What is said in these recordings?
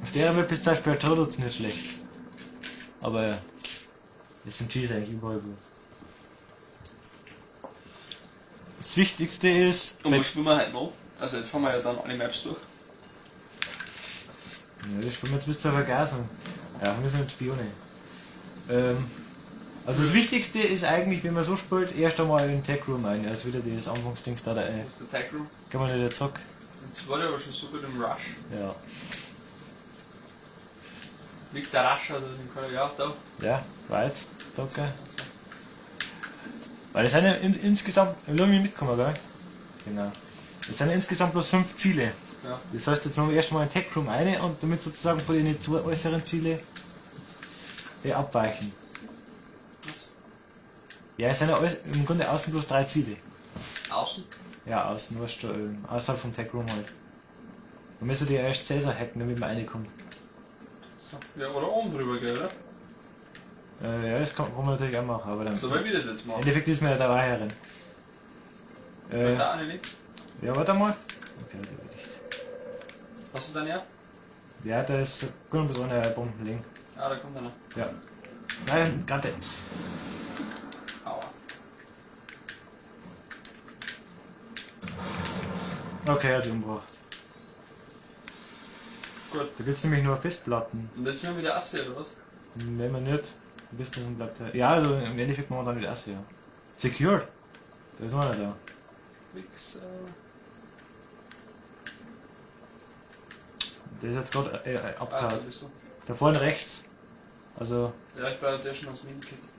Auf der Map ist zum Beispiel ein Turtles nicht schlecht. Aber SMG ist eigentlich überall gut. Das Wichtigste ist... Und wo spielen wir halt noch? Also jetzt haben wir ja dann alle Maps durch. Ja, das spielen wir jetzt bis zur Vergasung. Ja, wir sind Spione. Also das Wichtigste ist eigentlich, wenn man so spielt, erst einmal in den Tech Room ein. Also wieder das Anfangsdings da. Wo ist der Tag Room? Kann man nicht jetzt sagen. Jetzt war der aber schon so gut im Rush. Ja. Liegt der Rush oder den kann ich ja auch da? Ja, weit. Danke. Weil es sind ja insgesamt, lass mich mitkommen, gell? Genau. Es sind insgesamt bloß 5 Ziele. Ja. Das heißt, jetzt machen wir erstmal in den Tech Room eine und damit sozusagen von den 2 äußeren Ziele abweichen. Was? Ja, es sind ja im Grunde außen bloß 3 Ziele. Außen? Ja, außen, weißt du, außerhalb vom Tech Room halt. Man müsste ja erst Caesar hacken, damit man reinkommt. So. Ja, oder oben drüber, gell, oder? Ja, das kann man natürlich auch machen, aber dann. So, wenn wir das jetzt Im machen. Endeffekt ist man ja dabei herin. Da eine nicht. Ja, warte mal. Okay, das ist dicht. Hast du dann ja? Ja, da ist gut bis ohne Bomben liegen. Ah, da kommt einer. Ja. Nein, Kante. Aua. Okay, hat sich umgebracht. Gut. Da gibt's nämlich nur Festplatten. Und jetzt werden wir wieder Asse, oder was? Wenn man nicht, ein bisschen bleibt er. Ja, also im Endeffekt machen wir dann wieder Asse, ja. Secured. Da ist einer da. Wichser. Der ist jetzt gerade Ah, da abgehauen. bist du. Da vorne rechts. Also, Ja, ich war jetzt erst schon aus dem Kit.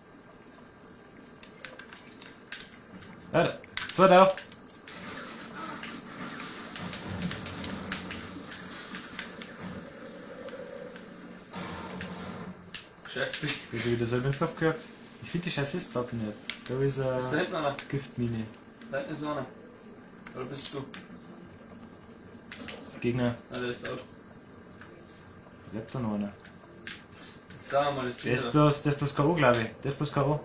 ja, da. So da. Beschäftigt. Wie du wieder so mit gehört. Ich finde die scheiß Festplatte nicht. Da ist Ist da eine hinten einer? Giftmine. Da hinten ist noch einer. Oder bist du? Gegner. Nein, der ist tot. Lebt da noch einer. Jetzt sagen wir mal das Der Ziel. ist bloß K.O. glaube ich. Der ist bloß K.O.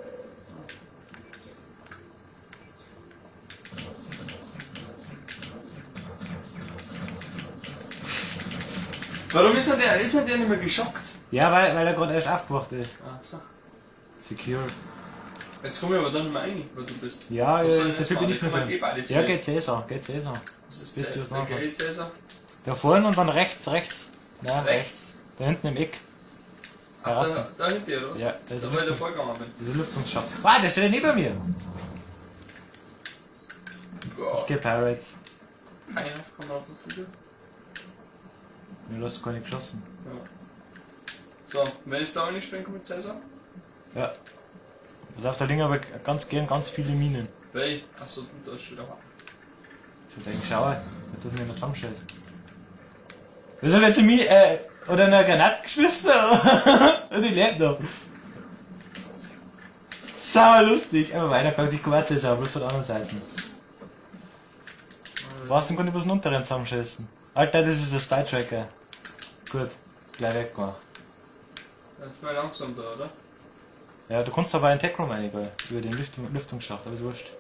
Warum ist denn der nicht mehr geschockt? Ja, weil er gerade erst aufgewacht ist. Ah, so. Secure. Jetzt komme ich aber da nicht mehr rein, wo du bist. Ja, Was soll denn dafür das bin ich machen? nur Ich komm drin. jetzt eh beide Ja, Ziele. geht Cäsar. Das ist Wisst ihr, was machen okay, Cäsar. Da vorne und dann rechts. Nein, Rechts. Da hinten im Eck. Ach, Terrassen. da hinter dir, oder? Ja, da ist Da ein wo ich Lüftungs davor gegangen bin. dieser Lüftungsschacht. Ah, der ist ja neben mir. Ich geh Pirates. Keiner kommt auf den Flügel. Du hast gar nicht geschossen. Ja. So, wenn ich da auch nicht springen mit Cäsar? Ja. Pass auf, da liegen aber ganz viele Minen. Weil, achso, da ist wieder Haken. Ich hab eigentlich schauer, dass du mir noch zusammenstellst. Wir sind jetzt oder eine Granate geschmissen und die lebt noch. Sauer lustig. Aber weiter kann die Quarze ist aber bloß von der anderen Seite. Du brauchst im Grunde bloß einen unteren zusammenschießen. Alter, das ist ein Spy-Tracker. Gut, gleich weggemacht. Jetzt mal langsam da, oder? Ja, du kannst aber in den Tech-Room reingehen, über den Lüftungsschacht, aber ist wurscht.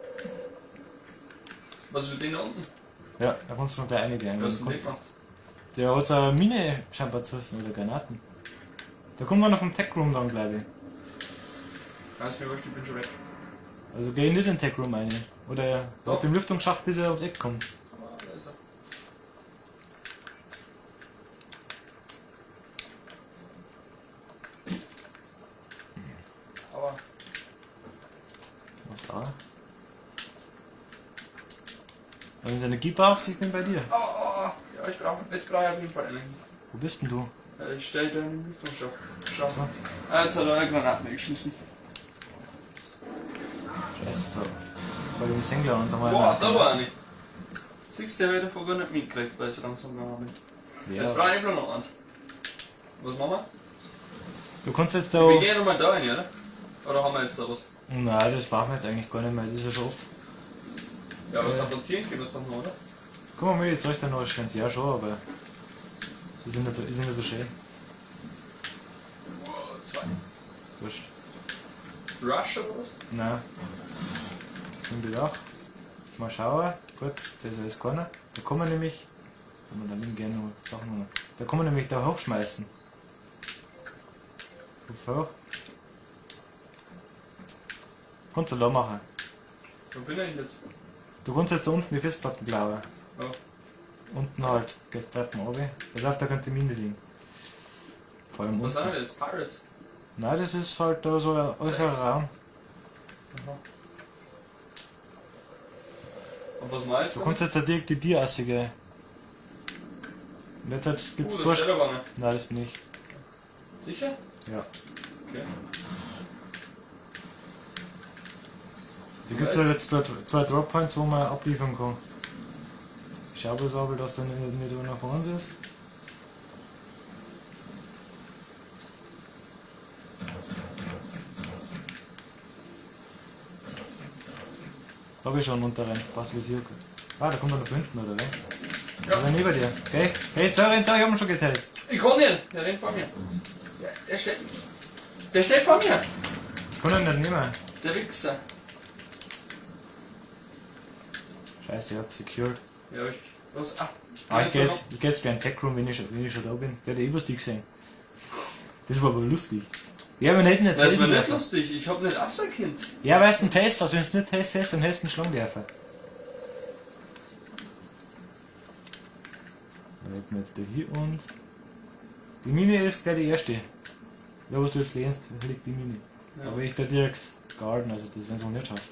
Was mit denen da unten? Ja, da kannst du noch gleich reingehen. Was hast du denn gemacht? Der hat so eine Mine scheinbar zerrissen oder Granaten. Da kommt man noch vom Tech-Room dann, glaube ich. Weiß mir wurscht, ich bin schon weg. Also geh nicht in den Tech-Room rein. Oder dort im Lüftungsschacht, bis er aufs Eck kommt. Ah, da ist er. Aber, Was auch? Wenn du Energie brauchst, ich bin bei dir. ja, jetzt brauche ich auf jeden Fall einen. Wo bist denn du? Ich stell da einen Lüftungsschacht. Schau. So. Ah, jetzt hat er eine Granate geschmissen. Scheiße, so. Bei den Sengler und da mal. Boah, da war eine. Siehst du, der hat davon gar nicht mitgekriegt, weil ich so langsam gegangen bin. Ja. Jetzt brauche ich bloß noch eins. Was machen wir? Du kannst jetzt da. Wir gehen nochmal da rein, oder? Oder haben wir jetzt da was? Nein, das brauchen wir jetzt eigentlich gar nicht mehr, das ist ja schon offen. Ja, was sabotieren geht das doch noch, oder? Guck mal, jetzt euch da noch ganz ja schon, aber. Sie sind nicht so schön. Wow, 2. Wurscht. Rush oder was? Nein. Ich bin wieder auch. Mal schauen. Gut, das ist alles keiner. Da kommen wir nämlich. Wenn wir dann gerne noch Sachen. Da kann man nämlich da hochschmeißen. Hoch. Kannst du da machen. Wo bin ich jetzt? Du kannst jetzt da unten die Festplatten klauen. Oh. Unten halt, geht Treppen runter. Da läuft da könnte Mine liegen. Vor allem Was unten. sind wir jetzt? Pirates? Nein, das ist halt da so ein äußerer Raum. Aha. Und was meinst Du du? kannst jetzt da direkt die Tür rausgehen. Und jetzt halt gibt's Das zwei steht aber nicht. Nein, das bin ich. Sicher? Ja. Okay. Da gibt's halt jetzt zwei Droppoints, wo man abliefern kann. Ich schau bloß aber, dass der nicht einer von uns ist. Hab ich schon unterrein, passt wie hier. Ah, da kommt er noch hinten, oder? Ja. Oder neben dir. Okay? Hey, sorry, ich hab ihn schon geteilt. Ich kann nicht, der rennt vor mir. Ja, der steht vor mir. Ich kann ihn nicht nehmen. Der Wichser. Scheiße, er hat secured. Ja, was? Ich geh jetzt gleich in Tech Room, wenn ich schon da bin. Der hat eh lustig gesehen. Das war aber lustig. Ja, aber nicht Das war nicht lustig, ich hab nicht rausgekriegt. Ja, weil es ein Test hast, wenn du nicht Test hast, dann hast du einen Schlangenwerfer. Dann hätten wir jetzt da hier und. Die Mine ist gleich die erste. Da was du jetzt lehnst, da liegt die Mine. Ja. Aber ich da direkt garden, also das werden sie auch nicht schaffen.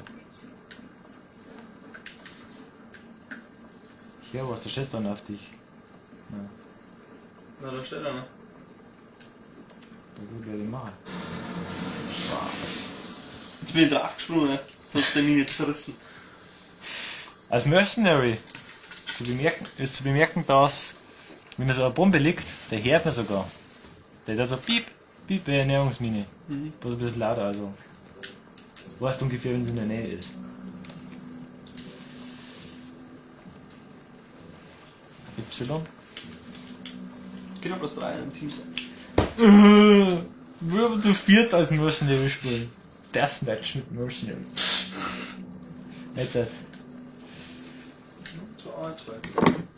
Ja, was, der schießt dann auf dich. Nein, Na, da steht einer. da gut werde ich machen. Jetzt bin ich draufgesprungen, sonst der Mine zerrissen. Als Mercenary ist zu bemerken, dass, wenn da so eine Bombe liegt, der hört man sogar. Der hat so piep, piep bei Ernährungsmine. Bloß ein bisschen lauter, also. Weißt du ungefähr, wenn sie in der Nähe ist. Y. Genau, bloß 3 im Team sein. Wir haben zu viert als Mercenary spielen. Deathmatch mit Mercenary. Jetzt. 2, 2.